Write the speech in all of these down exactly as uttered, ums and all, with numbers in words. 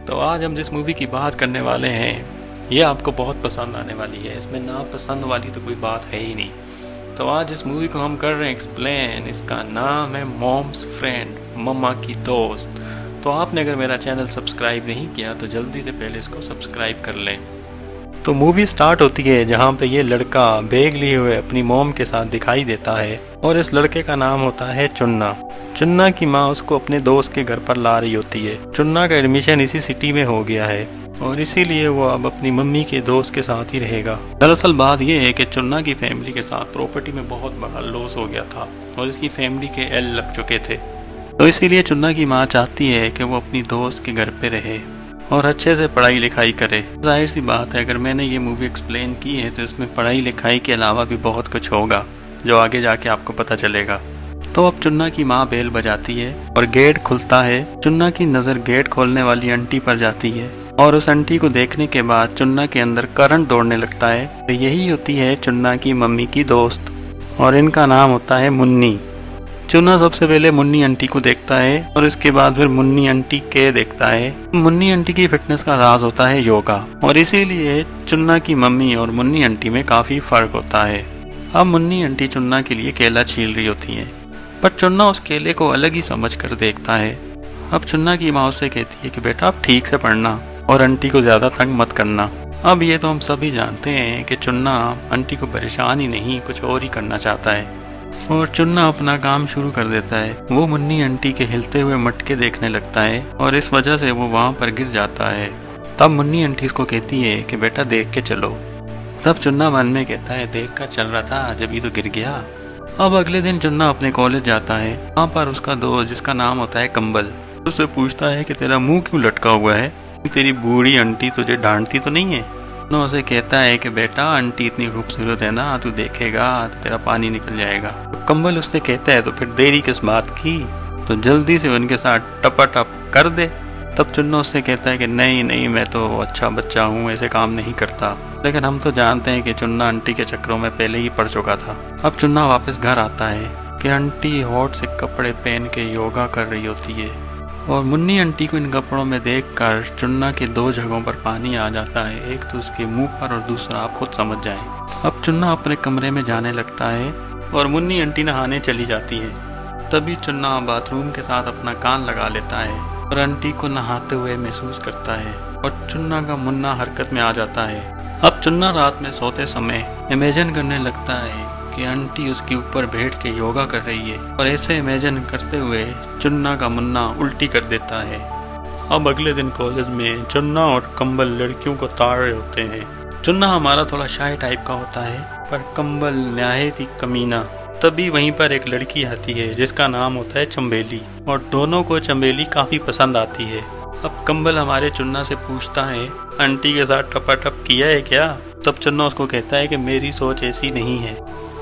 तो आज हम जिस मूवी की बात करने वाले हैं ये आपको बहुत पसंद आने वाली है। इसमें ना पसंद वाली तो कोई बात है ही नहीं। तो आज इस मूवी को हम कर रहे हैं एक्सप्लेन। इसका नाम है मॉम्स फ्रेंड, मम्मा की दोस्त। तो आपने अगर मेरा चैनल सब्सक्राइब नहीं किया तो जल्दी से पहले इसको सब्सक्राइब कर लें। तो मूवी स्टार्ट होती है जहाँ पे ये लड़का बैग लिए हुए अपनी मॉम के साथ दिखाई देता है और इस लड़के का नाम होता है चुन्ना। चुन्ना की माँ उसको अपने दोस्त के घर पर ला रही होती है। चुन्ना का एडमिशन इसी सिटी में हो गया है और इसीलिए वो अब अपनी मम्मी के दोस्त के साथ ही रहेगा। दरअसल बात यह है कि चुन्ना की फैमिली के साथ प्रॉपर्टी में बहुत बड़ा लॉस हो गया था और इसकी फैमिली के एल लग चुके थे। तो इसीलिए चुन्ना की माँ चाहती है कि वो अपनी दोस्त के घर पे रहे और अच्छे से पढ़ाई लिखाई करे। जाहिर सी बात है, अगर मैंने ये मूवी एक्सप्लेन की है तो इसमें पढ़ाई लिखाई के अलावा भी बहुत कुछ होगा जो आगे जाके आपको पता चलेगा। तो अब चुन्ना की माँ बेल बजाती है और गेट खुलता है। चुन्ना की नज़र गेट खोलने वाली आंटी पर जाती है और उस आंटी को देखने के बाद चुन्ना के अंदर करंट दौड़ने लगता है। तो यही होती है चुन्ना की मम्मी की दोस्त और इनका नाम होता है मुन्नी। चुन्ना सबसे पहले मुन्नी आंटी को देखता है और इसके बाद फिर मुन्नी आंटी के देखता है। मुन्नी आंटी की फिटनेस का राज होता है योगा और इसीलिए चुन्ना की मम्मी और मुन्नी आंटी में काफ़ी फ़र्क होता है। अब मुन्नी आंटी चुन्ना के लिए केला छील रही होती है पर चुन्ना उस केले को अलग ही समझ कर देखता है। अब चुन्ना की माँ उससे कहती है कि बेटा आप ठीक से पढ़ना और आंटी को ज़्यादा तंग मत करना। अब ये तो हम सभी जानते हैं कि चुन्ना आंटी को परेशान ही नहीं कुछ और ही करना चाहता है और चुन्ना अपना काम शुरू कर देता है। वो मुन्नी आंटी के हिलते हुए मटके देखने लगता है और इस वजह से वो वहाँ पर गिर जाता है। तब मुन्नी आंटी इसको कहती है कि बेटा देख के चलो। तब चुन्ना मन में कहता है देख कर चल रहा था जब ही तो गिर गया। अब अगले दिन चुन्ना अपने कॉलेज जाता है। वहाँ पर उसका दोस्त जिसका नाम होता है कंबल उससे पूछता है कि तेरा मुंह क्यों लटका हुआ है, तेरी बूढ़ी आंटी तुझे डांटती तो नहीं है। चुन्ना उसे कहता है कि बेटा आंटी इतनी खूबसूरत है ना, तू देखेगा तो तेरा पानी निकल जाएगा। तो कंबल उससे कहता है तो फिर देरी किस बात की, तो जल्दी से उनके साथ टपाटप कर दे। तब चुन्ना उससे कहता है कि नहीं नहीं मैं तो अच्छा बच्चा हूँ, ऐसे काम नहीं करता। लेकिन हम तो जानते हैं कि चुन्ना आंटी के चक्करों में पहले ही पड़ चुका था। अब चुन्ना वापस घर आता है कि आंटी हॉट से कपड़े पहन के योगा कर रही होती है और मुन्नी आंटी को इन कपड़ों में देखकर चुन्ना के दो जगहों पर पानी आ जाता है, एक तो उसके मुंह पर और दूसरा आप खुद समझ जाएं। अब चुन्ना अपने कमरे में जाने लगता है और मुन्नी आंटी नहाने चली जाती है। तभी चुन्ना बाथरूम के साथ अपना कान लगा लेता है और आंटी को नहाते हुए महसूस करता है और चुन्ना का मुन्ना हरकत में आ जाता है। अब चुन्ना रात में सोते समय इमेजिन करने लगता है कि आंटी उसके ऊपर बैठ के योगा कर रही है और ऐसे इमेजिन करते हुए चुन्ना का मुन्ना उल्टी कर देता है। अब अगले दिन कॉलेज में चुन्ना और कंबल लड़कियों को ताड़ रहे होते हैं। चुन्ना हमारा थोड़ा शाय टाइप का होता है पर कंबल निहायत ही कमीना। तभी वहीं पर एक लड़की आती है जिसका नाम होता है चंबेली और दोनों को चंबेली काफ़ी पसंद आती है। अब कंबल हमारे चुन्ना से पूछता है आंटी के साथ टपाटप किया है क्या। तब चुन्ना उसको कहता है कि मेरी सोच ऐसी नहीं है।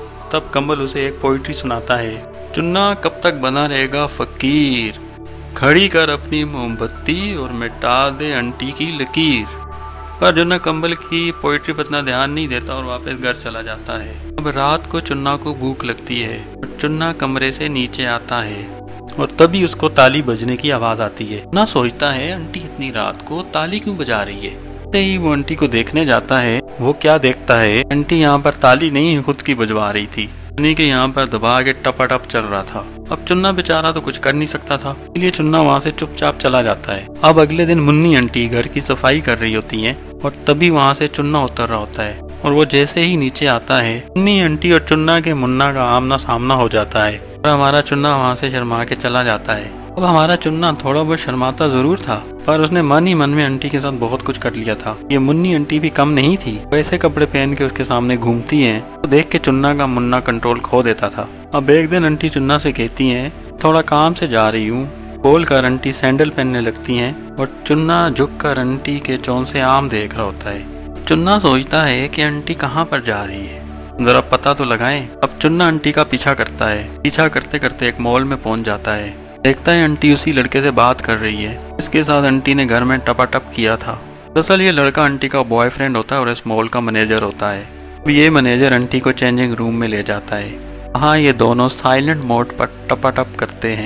तब कंबल उसे एक पोइट्री सुनाता है। चुन्ना कब तक बना रहेगा फकीर, खड़ी कर अपनी मोमबत्ती और मिटा दे आंटी की लकीर। पर चुन्ना कंबल की पोइट्री पर इतना ध्यान नहीं देता और वापस घर चला जाता है। अब रात को चुन्ना को भूख लगती है और चुन्ना कमरे से नीचे आता है और तभी उसको ताली बजने की आवाज आती है। ना सोचता है आंटी इतनी रात को ताली क्यों बजा रही है। ही वो आंटी को देखने जाता है। वो क्या देखता है, आंटी यहाँ पर ताली नहीं खुद की बजवा रही थी, उन्हीं के यहाँ पर दबा के टपाटप चल रहा था। अब चुन्ना बेचारा तो कुछ कर नहीं सकता था, इसलिए चुन्ना वहाँ से चुपचाप चला जाता है। अब अगले दिन मुन्नी आंटी घर की सफाई कर रही होती है और तभी वहाँ से चुन्ना उतर रहा होता है और वो जैसे ही नीचे आता है मुन्नी आंटी और चुन्ना के मुन्ना का आमना सामना हो जाता है और हमारा चुन्ना वहाँ से शर्मा के चला जाता है। अब हमारा चुन्ना थोड़ा बहुत शर्माता जरूर था पर उसने मन ही मन में आंटी के साथ बहुत कुछ कर लिया था। ये मुन्नी आंटी भी कम नहीं थी, वैसे कपड़े पहन के उसके सामने घूमती हैं तो देख के चुन्ना का मुन्ना कंट्रोल खो देता था। अब एक दिन आंटी चुन्ना से कहती हैं थोड़ा काम से जा रही हूँ। बोल कर आंटी सैंडल पहनने लगती हैं और चुन्ना झुक कर आंटी के चौन से आम देख रहा होता है। चुन्ना सोचता है कि आंटी कहाँ पर जा रही है, जरा पता तो लगाएं। अब चुन्ना आंटी का पीछा करता है। पीछा करते करते एक मॉल में पहुंच जाता है। देखता है आंटी उसी लड़के से बात कर रही है इसके साथ आंटी ने घर में टपाटप किया था। दरअसल ये लड़का आंटी का बॉयफ्रेंड होता है और इस मॉल का मैनेजर होता है। अब ये मैनेजर आंटी को चेंजिंग रूम में ले जाता है। वहाँ ये दोनों साइलेंट मोड पर टपाटप करते हैं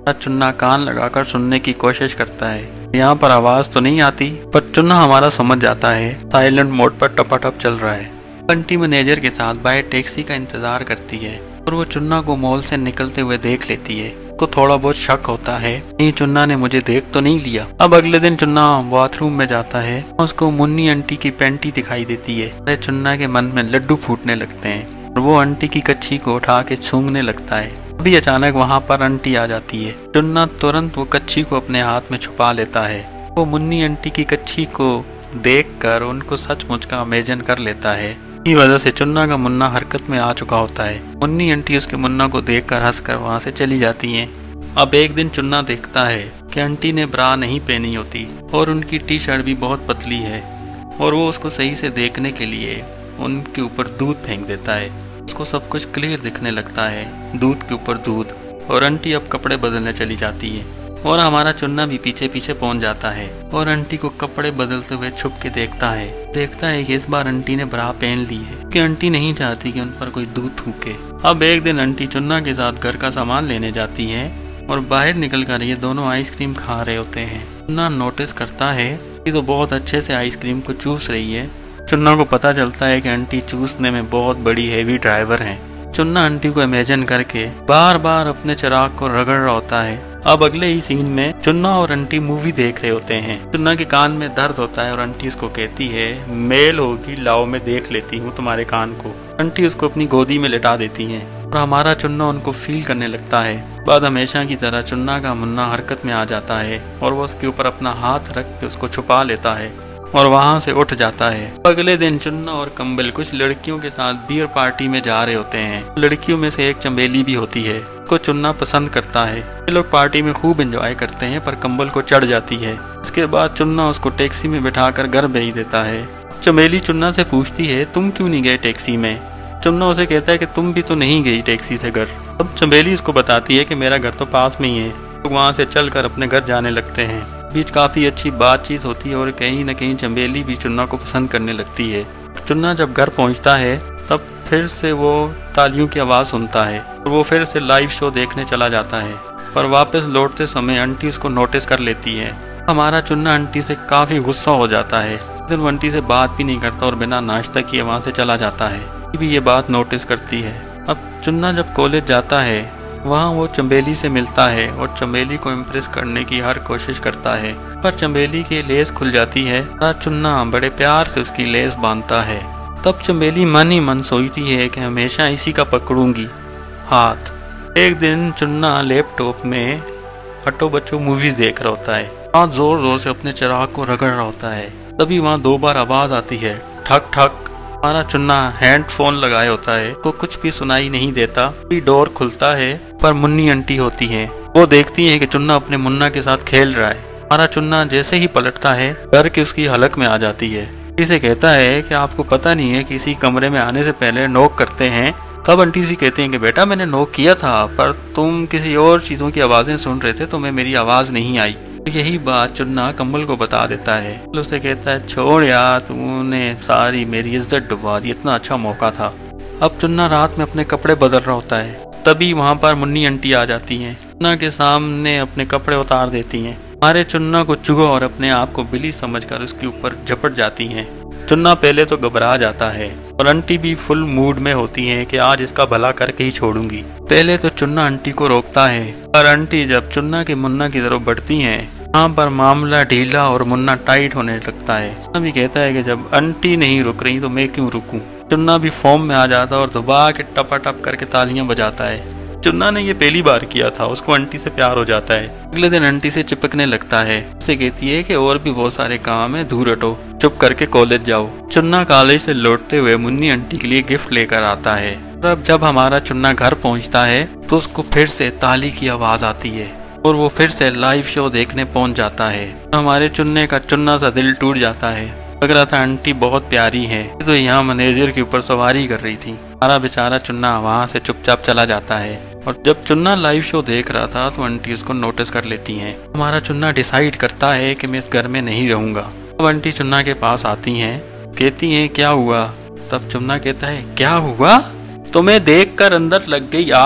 चुन्ना कान लगाकर सुनने की कोशिश करता है। यहाँ पर आवाज तो नहीं आती, पर चुन्ना हमारा समझ जाता है साइलेंट मोड पर टपाटप चल रहा है। आंटी मैनेजर के साथ बाहर टैक्सी का इंतजार करती है और वो चुन्ना को मॉल से निकलते हुए देख लेती है। को थोड़ा बहुत शक होता है, नहीं चुन्ना ने मुझे देख तो नहीं लिया। अब अगले दिन चुन्ना बाथरूम में जाता है, उसको मुन्नी आंटी की पैंटी दिखाई देती है। अरे चुन्ना के मन में लड्डू फूटने लगते हैं और वो आंटी की कच्छी को उठा के सूंघने लगता है। अभी अचानक वहाँ पर आंटी आ जाती है। चुन्ना तुरंत वो कच्छी को अपने हाथ में छुपा लेता है। वो मुन्नी आंटी की कच्छी को देख कर उनको सचमुच का अमेजन कर लेता है। इसी वजह से चुन्ना का मुन्ना हरकत में आ चुका होता है। मुन्नी आंटी उसके मुन्ना को देखकर हंसकर वहाँ से चली जाती हैं। अब एक दिन चुन्ना देखता है कि आंटी ने ब्रा नहीं पहनी होती और उनकी टी शर्ट भी बहुत पतली है और वो उसको सही से देखने के लिए उनके ऊपर दूध फेंक देता है। उसको सब कुछ क्लियर दिखने लगता है, दूध के ऊपर दूध। और आंटी अब कपड़े बदलने चली जाती है और हमारा चुन्ना भी पीछे पीछे पहुंच जाता है और आंटी को कपड़े बदलते हुए छुप के देखता है। देखता है कि इस बार आंटी ने ब्रा पहन ली है कि आंटी नहीं चाहती कि उन पर कोई दूध थूके। अब एक दिन आंटी चुन्ना के साथ घर का सामान लेने जाती है और बाहर निकल कर ये दोनों आइसक्रीम खा रहे होते हैं। चुन्ना नोटिस करता है कि तो बहुत अच्छे से आइसक्रीम को चूस रही है। चुन्ना को पता चलता है कि आंटी चूसने में बहुत बड़ी हेवी ड्राइवर हैं। चुन्ना आंटी को इमेजिन करके बार बार अपने चिराग को रगड़ रहा होता है। अब अगले ही सीन में चुन्ना और आंटी मूवी देख रहे होते हैं। चुन्ना के कान में दर्द होता है और आंटी उसको कहती है मेल होगी, लाओ मैं देख लेती हूँ तुम्हारे कान को। आंटी उसको अपनी गोदी में लिटा देती है और हमारा चुन्ना उनको फील करने लगता है। बाद हमेशा की तरह चुन्ना का मुन्ना हरकत में आ जाता है और वो उसके ऊपर अपना हाथ रख के उसको छुपा लेता है और वहाँ से उठ जाता है। अगले दिन चुन्ना और कंबल कुछ लड़कियों के साथ बियर पार्टी में जा रहे होते हैं। लड़कियों में से एक चंबेली भी होती है, उसको चुन्ना पसंद करता है। ये लोग पार्टी में खूब एंजॉय करते हैं पर कंबल को चढ़ जाती है। इसके बाद चुन्ना उसको टैक्सी में बिठाकर घर भेज देता है। चंबेली चुन्ना से पूछती है तुम क्यों नहीं गए टैक्सी में। चुन्ना उसे कहता है कि तुम भी तो नहीं गई टैक्सी से घर। अब चंबेली उसको बताती है कि मेरा घर तो पास में ही है। लोग वहाँ से चलकर अपने घर जाने लगते हैं। बीच काफी अच्छी बातचीत होती है और कहीं न कहीं चंबेली भी चुन्ना को पसंद करने लगती है। चुन्ना जब घर पहुँचता है तब फिर से वो तालियों की आवाज़ सुनता है और वो फिर से लाइव शो देखने चला जाता है। पर वापस लौटते समय आंटी उसको नोटिस कर लेती है। हमारा चुन्ना आंटी से काफ़ी गुस्सा हो जाता है। फिर वो आंटी से बात भी नहीं करता और बिना नाश्ता किए वहाँ से चला जाता है। भी ये बात नोटिस करती है। अब चुन्ना जब कॉलेज जाता है वहाँ वो चंबेली से मिलता है और चंबेली को इम्प्रेस करने की हर कोशिश करता है, पर चंबेली की लेस खुल जाती है। चुन्ना बड़े प्यार से उसकी लेस बांधता है। तब चंबेली मन ही मन सोचती है कि हमेशा इसी का पकड़ूंगी हाथ। एक दिन चुन्ना लैपटॉप में हटो बच्चों मूवीज देख रहा होता है। वहाँ जोर जोर से अपने चिराग को रगड़ रहा होता है। तभी वहाँ दो बार आवाज आती है, ठक ठक। हमारा चुन्ना हेडफोन लगाए होता है तो कुछ भी सुनाई नहीं देता। डोर खुलता है पर मुन्नी आंटी होती है। वो देखती है कि चुन्ना अपने मुन्ना के साथ खेल रहा है। हमारा चुन्ना जैसे ही पलटता है डर के उसकी हलक में आ जाती है। इसे कहता है कि आपको पता नहीं है किसी कमरे में आने से पहले नॉक करते हैं। तब आंटी सी कहती है कि बेटा मैंने नॉक किया था पर तुम किसी और चीजों की आवाजें सुन रहे थे, तुम्हें मेरी आवाज नहीं आई। यही बात चुन्ना कंबल को बता देता है। उससे कहता है छोड़ यार, तुमने सारी मेरी इज्जत डुबा दी, इतना अच्छा मौका था। अब चुन्ना रात में अपने कपड़े बदल रहा होता है। तभी वहाँ पर मुन्नी आंटी आ जाती हैं। चुन्ना के सामने अपने कपड़े उतार देती हैं। हमारे चुन्ना को चुगो और अपने आप को बिल्ली समझकर उसके ऊपर झपट जाती हैं। चुन्ना पहले तो घबरा जाता है और आंटी भी फुल मूड में होती है कि आज इसका भला करके ही छोड़ूंगी। पहले तो चुन्ना आंटी को रोकता है पर आंटी जब चुन्ना के मुन्ना की तरफ बढ़ती हैं यहाँ पर मामला ढीला और मुन्ना टाइट होने लगता है। चुन्ना भी कहता है कि जब आंटी नहीं रुक रही तो मैं क्यों रुकूं। चुन्ना भी फॉर्म में आ जाता है और दबा के टपा टप करके तालियां बजाता है। चुन्ना ने ये पहली बार किया था, उसको आंटी से प्यार हो जाता है। अगले दिन आंटी से चिपकने लगता है। उससे कहती है कि और भी बहुत सारे काम है, दूर हटो, चुप करके कॉलेज जाओ। चुन्ना कॉलेज से लौटते हुए मुन्नी आंटी के लिए गिफ्ट लेकर आता है। और अब जब हमारा चुन्ना घर पहुंचता है तो उसको फिर से ताली की आवाज आती है और वो फिर से लाइव शो देखने पहुंच जाता है। तो हमारे चुन्ने का चुन्ना सा दिल टूट जाता है। लग रहा था आंटी बहुत प्यारी है, तो यहाँ मैनेजर के ऊपर सवारी कर रही थी। हमारा बेचारा चुन्ना वहाँ से चुपचाप चला जाता है। और जब चुन्ना लाइव शो देख रहा था तो आंटी उसको नोटिस कर लेती हैं। हमारा चुन्ना डिसाइड करता है कि मैं इस घर में नहीं रहूंगा। अब आंटी चुन्ना के पास आती हैं, कहती हैं क्या हुआ। तब चुन्ना कहता है क्या हुआ, तुम्हें देखकर अंदर लग गई आग।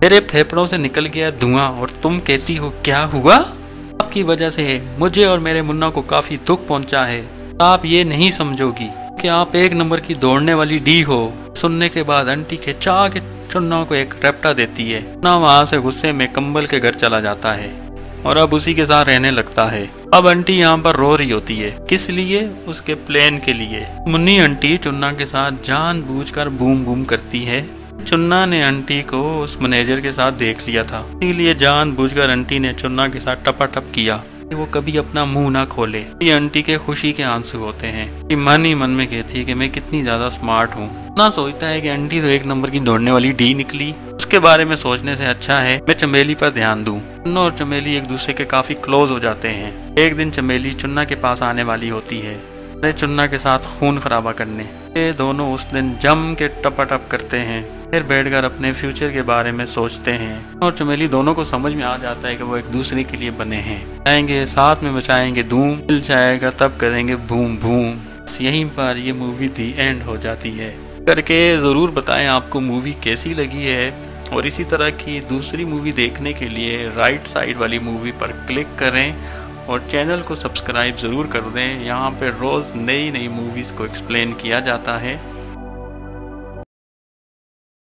मेरे फेफड़ों से निकल गया धुआं और तुम कहती हो क्या हुआ? आपकी वजह से मुझे और मेरे मुन्ना को काफी दुख पहुंचा है। आप ये नहीं समझोगी कि आप एक नंबर की दौड़ने वाली डी हो। सुनने के बाद आंटी के चाह के चुन्ना को एक रैप्टा देती है। ना वहाँ से गुस्से में कंबल के घर चला जाता है और अब उसी के साथ रहने लगता है। अब आंटी यहाँ पर रो रही होती है। किस लिए? उसके प्लेन के लिए। मुन्नी आंटी चुन्ना के साथ जानबूझकर बूम बूम करती है। चुन्ना ने आंटी को उस मैनेजर के साथ देख लिया था, इसलिए जानबूझकर आंटी ने चुन्ना के साथ टपाटप किया कि वो कभी अपना मुंह ना खोले। ये आंटी के खुशी के आंसू होते हैं कि मन ही मन में कहती है कि मैं कितनी ज्यादा स्मार्ट हूँ। ना सोचता है कि आंटी तो एक नंबर की दौड़ने वाली डी निकली। उसके बारे में सोचने से अच्छा है मैं चमेली पर ध्यान दूं। चुन्ना और चमेली एक दूसरे के काफी क्लोज हो जाते हैं। एक दिन चमेली चुन्ना के पास आने वाली होती है चुन्ना के साथ खून खराबा करने। ये दोनों उस दिन जम के टपाटप करते हैं। फिर बैठकर अपने फ्यूचर के बारे में सोचते हैं और चमेली दोनों को समझ में आ जाता है कि वो एक दूसरे के लिए बने हैं। जाएंगे साथ में मचाएंगे धूम, मिल जाएगा तब करेंगे बूम बूम। यहीं पर ये मूवी दी एंड हो जाती है। करके जरूर बताएं आपको मूवी कैसी लगी है और इसी तरह की दूसरी मूवी देखने के लिए राइट साइड वाली मूवी पर क्लिक करें और चैनल को सब्सक्राइब ज़रूर कर दें। यहाँ पे रोज़ नई नई मूवीज़ को एक्सप्लेन किया जाता है।